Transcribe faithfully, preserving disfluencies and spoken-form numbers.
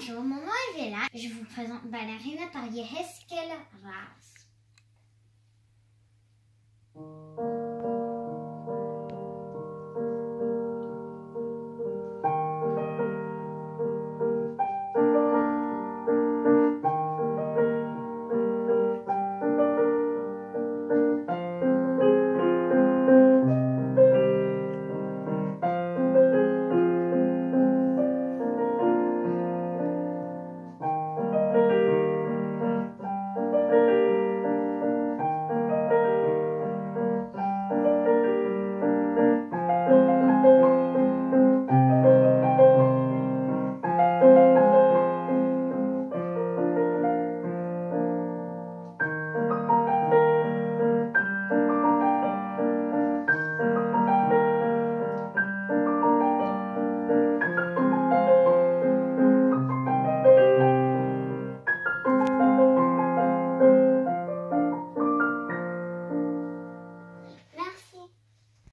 Bonjour, mon nom est Vela. Je vous présente Ballerina par Yehezkel Raz.